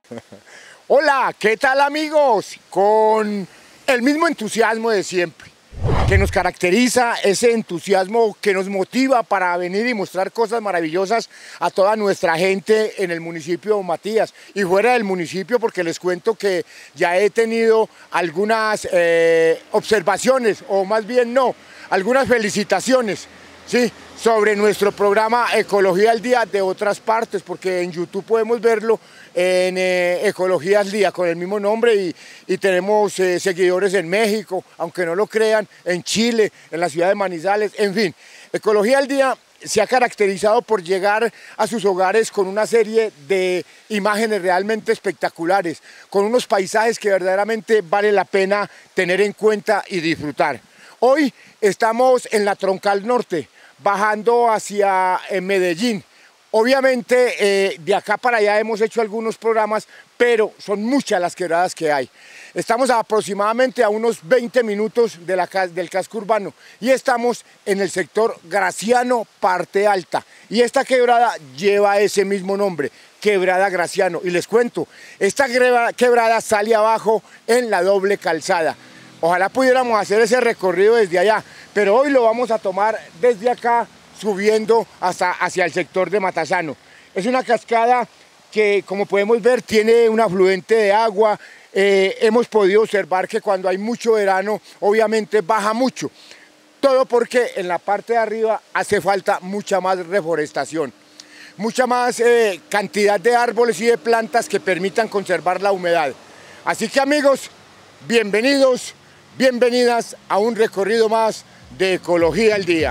Hola, ¿qué tal amigos? Con el mismo entusiasmo de siempre, que nos caracteriza, ese entusiasmo que nos motiva para venir y mostrar cosas maravillosas a toda nuestra gente en el municipio de Matías y fuera del municipio, porque les cuento que ya he tenido algunas observaciones, o más bien no, algunas felicitaciones, ¿sí?, sobre nuestro programa Ecología al Día de otras partes, porque en YouTube podemos verlo en Ecología al Día con el mismo nombre y tenemos seguidores en México, aunque no lo crean, en Chile, en la ciudad de Manizales, en fin. Ecología al Día se ha caracterizado por llegar a sus hogares con una serie de imágenes realmente espectaculares, con unos paisajes que verdaderamente vale la pena tener en cuenta y disfrutar. Hoy estamos en la Troncal Norte, bajando hacia Medellín. Obviamente de acá para allá hemos hecho algunos programas, pero son muchas las quebradas que hay. Estamos aproximadamente a unos 20 minutos de del casco urbano y estamos en el sector Graciano Parte Alta. Y esta quebrada lleva ese mismo nombre, Quebrada Graciano. Y les cuento, esta quebrada sale abajo en la doble calzada. Ojalá pudiéramos hacer ese recorrido desde allá, pero hoy lo vamos a tomar desde acá, subiendo hacia el sector de Matasano. Es una cascada que, como podemos ver, tiene un afluente de agua. Hemos podido observar que cuando hay mucho verano, obviamente baja mucho. Todo porque en la parte de arriba hace falta mucha más reforestación, mucha más cantidad de árboles y de plantas que permitan conservar la humedad. Así que amigos, bienvenidos, bienvenidas a un recorrido más de Ecología al Día.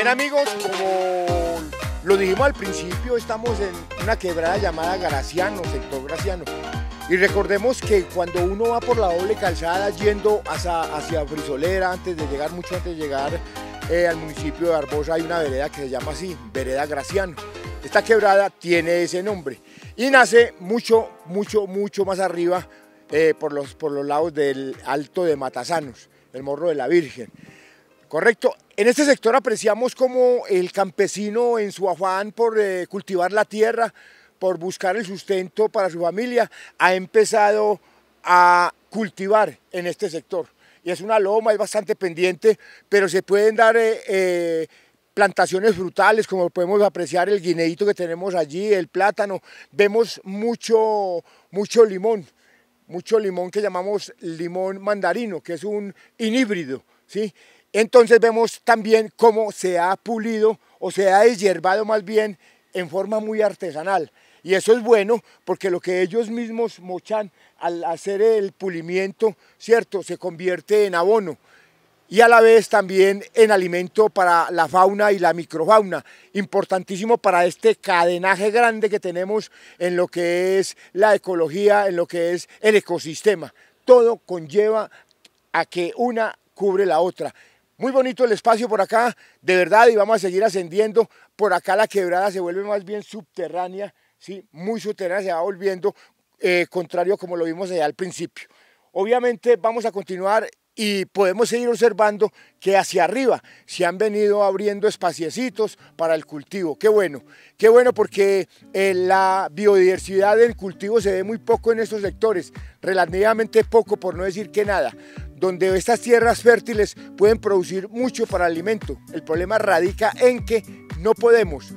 Bien amigos, como lo dijimos al principio, estamos en una quebrada llamada Graciano, sector Graciano. Y recordemos que cuando uno va por la doble calzada yendo hacia Frisolera, mucho antes de llegar al municipio de Barbosa, hay una vereda que se llama así, Vereda Graciano. Esta quebrada tiene ese nombre y nace mucho más arriba por los lados del Alto de Matasanos, el Morro de la Virgen. Correcto. En este sector apreciamos como el campesino en su afán por cultivar la tierra, por buscar el sustento para su familia, ha empezado a cultivar en este sector. Y es una loma, es bastante pendiente, pero se pueden dar plantaciones frutales, como podemos apreciar el guineíto que tenemos allí, el plátano. Vemos mucho limón que llamamos limón mandarino, que es un inhíbrido, ¿sí? Entonces vemos también cómo se ha pulido o se ha deshierbado más bien en forma muy artesanal. Y eso es bueno porque lo que ellos mismos mochan al hacer el pulimiento, ¿cierto?, se convierte en abono y a la vez también en alimento para la fauna y la microfauna, importantísimo para este cadenaje grande que tenemos en lo que es la ecología, en lo que es el ecosistema. Todo conlleva a que una cubre la otra. Muy bonito el espacio por acá, de verdad, y vamos a seguir ascendiendo. Por acá la quebrada se vuelve más bien subterránea, ¿sí? Muy subterránea, se va volviendo, contrario como lo vimos allá al principio. Obviamente vamos a continuar y podemos seguir observando que hacia arriba se han venido abriendo espaciecitos para el cultivo. Qué bueno porque la biodiversidad del cultivo se ve muy poco en estos sectores, relativamente poco, por no decir que nada, donde estas tierras fértiles pueden producir mucho para alimento. El problema radica en que no podemos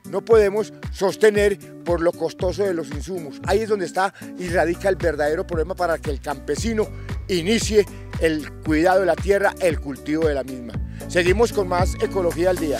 sostener por lo costoso de los insumos. Ahí es donde está y radica el verdadero problema para que el campesino inicie el cuidado de la tierra, el cultivo de la misma. Seguimos con más Ecología al Día.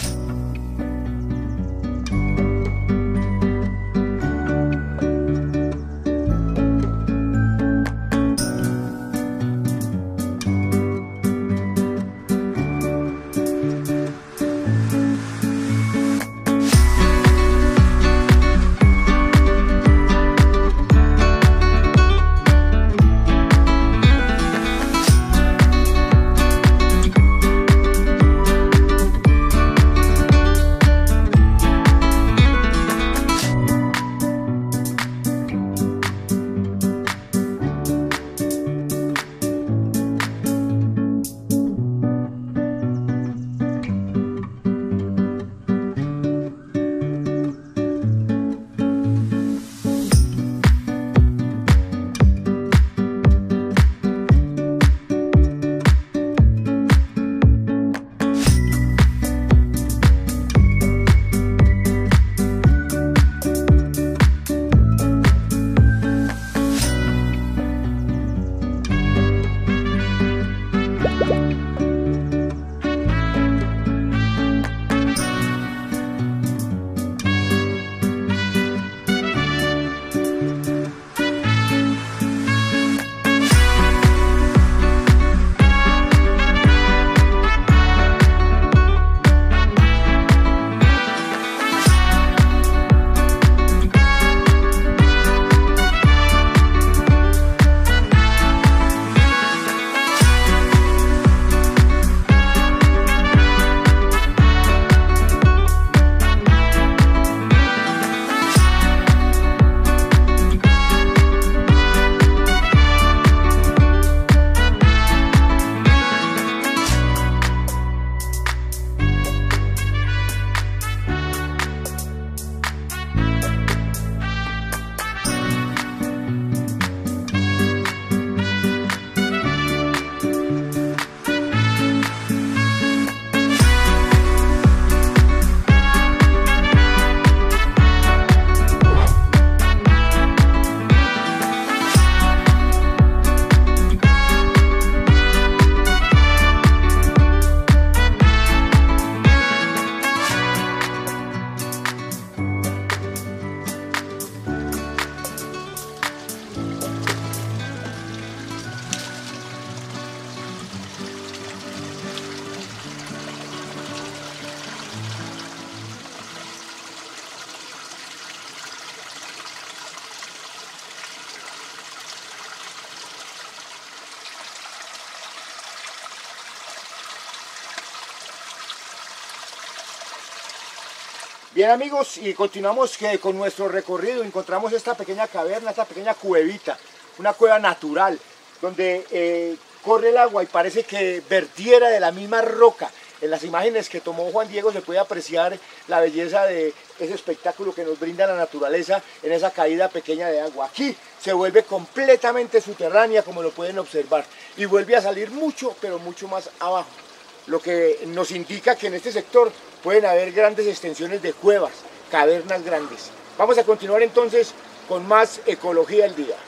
Bien amigos, y continuamos con nuestro recorrido. Encontramos esta pequeña caverna, esta pequeña cuevita, una cueva natural, donde corre el agua y parece que vertiera de la misma roca. En las imágenes que tomó Juan Diego se puede apreciar la belleza de ese espectáculo que nos brinda la naturaleza en esa caída pequeña de agua. Aquí se vuelve completamente subterránea, como lo pueden observar, y vuelve a salir mucho, pero mucho más abajo, lo que nos indica que en este sector pueden haber grandes extensiones de cuevas, cavernas grandes. Vamos a continuar entonces con más Ecología al Día.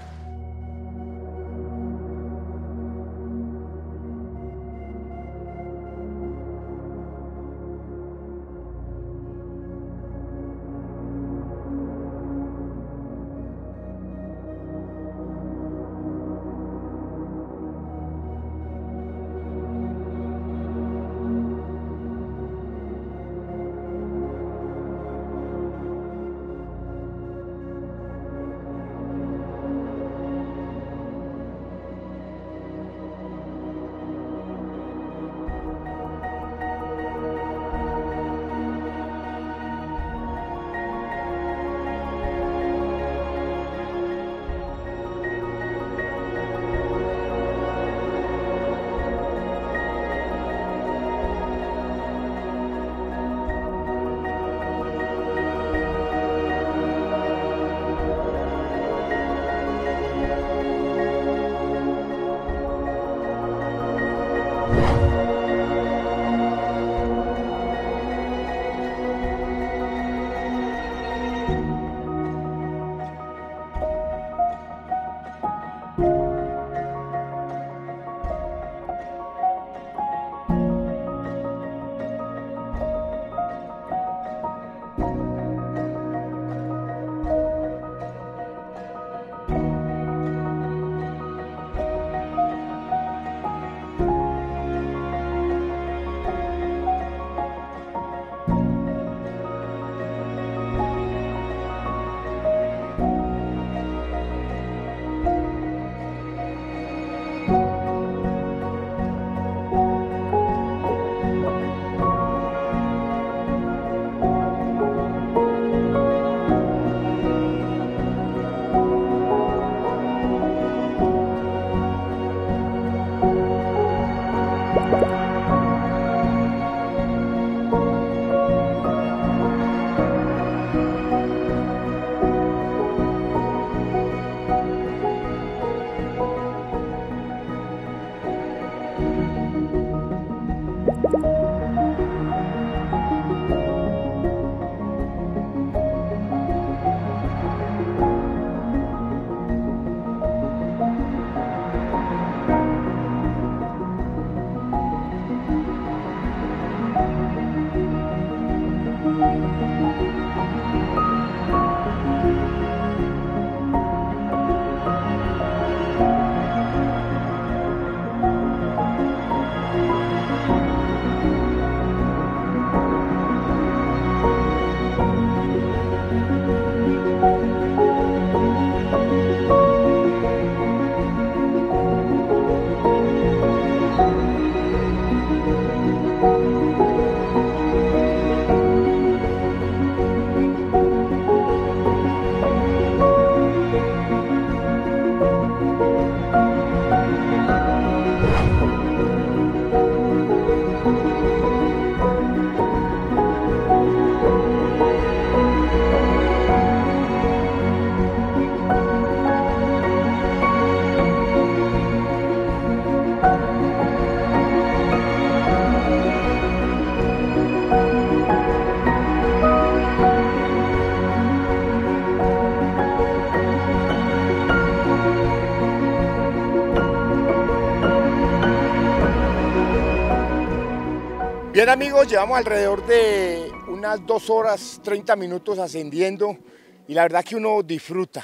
Bien amigos, llevamos alrededor de unas 2 horas 30 minutos ascendiendo y la verdad que uno disfruta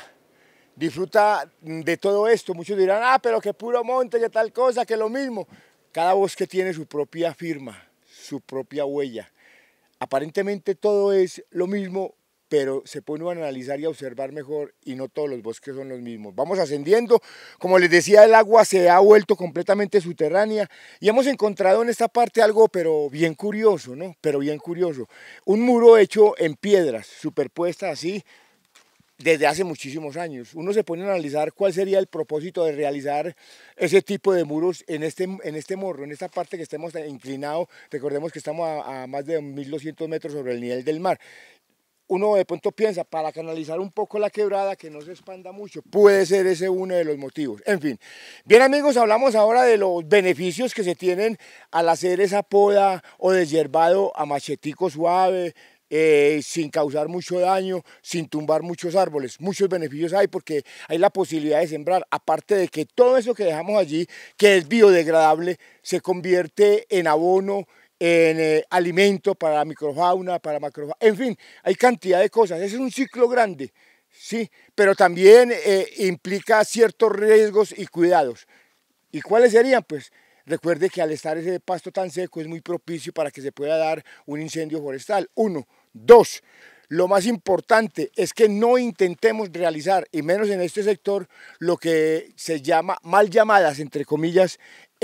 de todo esto. Muchos dirán, ah, pero que puro monte, que tal cosa, que lo mismo. Cada bosque tiene su propia firma, su propia huella. Aparentemente todo es lo mismo, pero se pone a analizar y a observar mejor y no todos los bosques son los mismos. Vamos ascendiendo, como les decía, el agua se ha vuelto completamente subterránea y hemos encontrado en esta parte algo pero bien curioso, ¿no? Pero bien curioso. Un muro hecho en piedras, superpuestas así, desde hace muchísimos años. Uno se pone a analizar cuál sería el propósito de realizar ese tipo de muros en este morro, en esta parte que estemos inclinados. Recordemos que estamos a más de 1200 metros sobre el nivel del mar. Uno de pronto piensa, para canalizar un poco la quebrada, que no se expanda mucho, puede ser ese uno de los motivos. En fin, bien amigos, hablamos ahora de los beneficios que se tienen al hacer esa poda o deshierbado a machetico suave, sin causar mucho daño, sin tumbar muchos árboles. Muchos beneficios hay porque hay la posibilidad de sembrar, aparte de que todo eso que dejamos allí, que es biodegradable, se convierte en abono, en alimento para la microfauna, para macrofauna, en fin, hay cantidad de cosas. Ese es un ciclo grande, sí, pero también implica ciertos riesgos y cuidados. ¿Y cuáles serían? Pues recuerde que al estar ese pasto tan seco es muy propicio para que se pueda dar un incendio forestal. 1, 2. Lo más importante es que no intentemos realizar, y menos en este sector, lo que se llama, mal llamadas, entre comillas,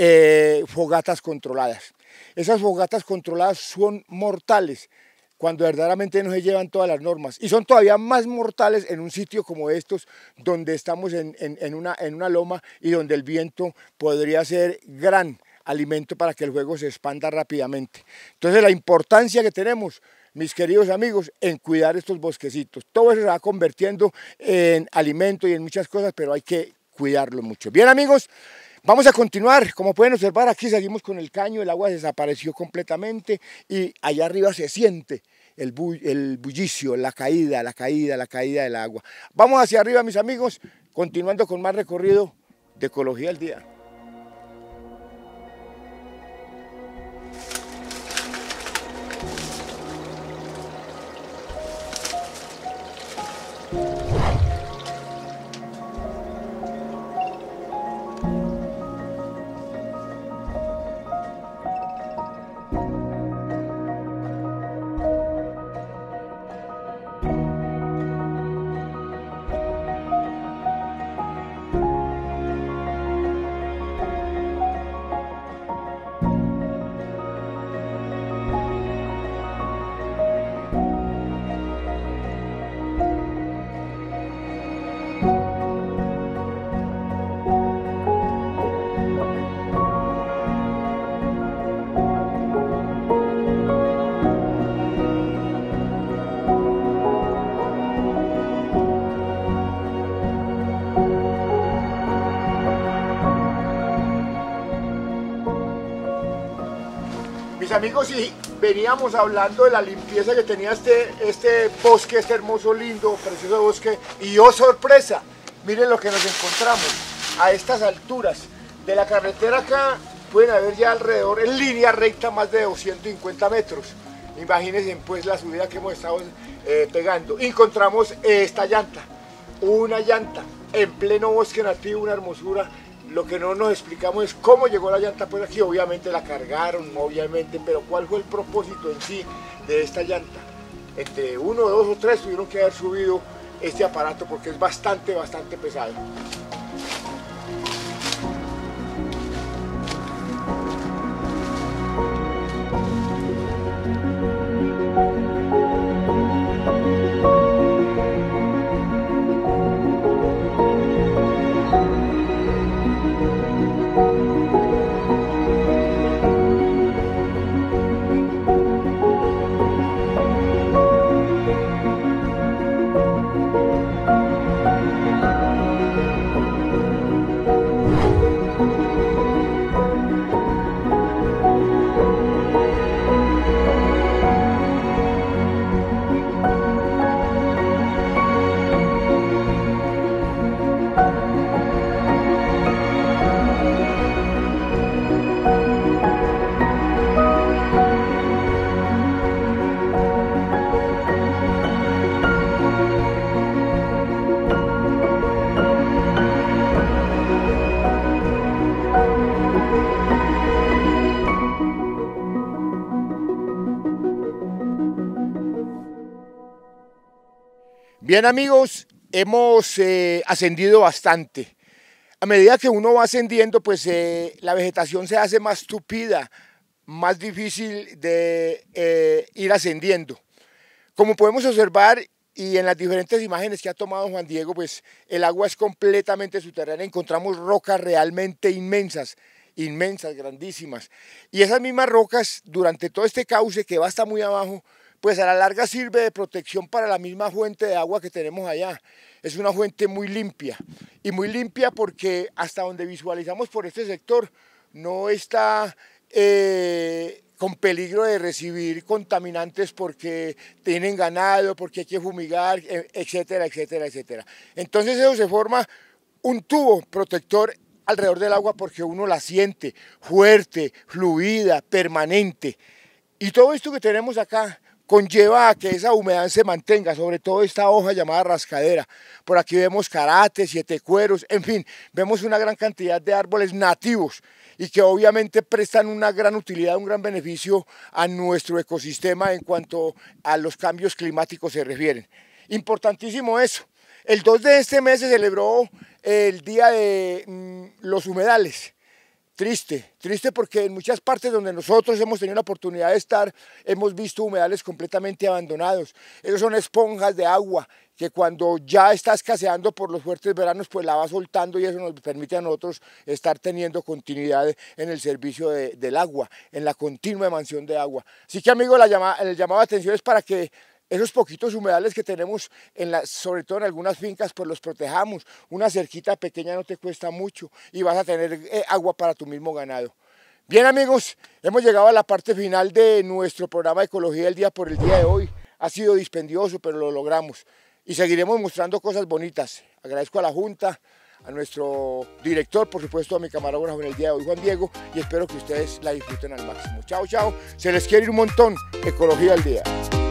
fogatas controladas. Esas fogatas controladas son mortales cuando verdaderamente no se llevan todas las normas y son todavía más mortales en un sitio como estos donde estamos en una loma y donde el viento podría ser gran alimento para que el fuego se expanda rápidamente. Entonces la importancia que tenemos, mis queridos amigos, en cuidar estos bosquecitos. Todo eso se va convirtiendo en alimento y en muchas cosas, pero hay que cuidarlo mucho. Bien amigos, vamos a continuar. Como pueden observar, aquí seguimos con el caño, el agua desapareció completamente y allá arriba se siente el bullicio, la caída del agua. Vamos hacia arriba, mis amigos, continuando con más recorrido de Ecología al Día. Mis amigos, y veníamos hablando de la limpieza que tenía este bosque, este hermoso, lindo, precioso bosque, y oh sorpresa, miren lo que nos encontramos a estas alturas de la carretera. Acá pueden haber ya alrededor, en línea recta, más de 250 metros. Imagínense pues la subida que hemos estado pegando. Encontramos esta llanta, una llanta en pleno bosque nativo, una hermosura. Lo que no nos explicamos es cómo llegó la llanta por aquí. Obviamente la cargaron, obviamente, pero ¿cuál fue el propósito en sí de esta llanta? Entre 1, 2 o 3 tuvieron que haber subido este aparato porque es bastante pesado. Bien amigos, hemos ascendido bastante. A medida que uno va ascendiendo, pues la vegetación se hace más tupida, más difícil de ir ascendiendo. Como podemos observar y en las diferentes imágenes que ha tomado Juan Diego, pues el agua es completamente subterránea. Encontramos rocas realmente inmensas, grandísimas. Y esas mismas rocas, durante todo este cauce que va hasta muy abajo, pues a la larga sirve de protección para la misma fuente de agua que tenemos allá. Es una fuente muy limpia, y muy limpia porque hasta donde visualizamos por este sector no está con peligro de recibir contaminantes porque tienen ganado, porque hay que fumigar, etcétera, etcétera, etcétera. Entonces eso se forma un tubo protector alrededor del agua porque uno la siente fuerte, fluida, permanente. Y todo esto que tenemos acá conlleva a que esa humedad se mantenga, sobre todo esta hoja llamada rascadera. Por aquí vemos carates, siete cueros, en fin, vemos una gran cantidad de árboles nativos y que obviamente prestan una gran utilidad, un gran beneficio a nuestro ecosistema en cuanto a los cambios climáticos se refieren. Importantísimo eso. El 2 de este mes se celebró el Día de los Humedales. Triste porque en muchas partes donde nosotros hemos tenido la oportunidad de estar, hemos visto humedales completamente abandonados. Esos son esponjas de agua que cuando ya está escaseando por los fuertes veranos, pues la va soltando y eso nos permite a nosotros estar teniendo continuidad en el servicio del agua, en la continua emisión de agua. Así que amigos, el llamado de atención es para que esos poquitos humedales que tenemos, sobre todo en algunas fincas, pues los protejamos. Una cerquita pequeña no te cuesta mucho y vas a tener agua para tu mismo ganado. Bien amigos, hemos llegado a la parte final de nuestro programa de Ecología del Día por el día de hoy. Ha sido dispendioso, pero lo logramos. Y seguiremos mostrando cosas bonitas. Agradezco a la Junta, a nuestro director, por supuesto a mi camarógrafo en el día de hoy, Juan Diego, y espero que ustedes la disfruten al máximo. Chao, chao. Se les quiere ir un montón. Ecología del Día.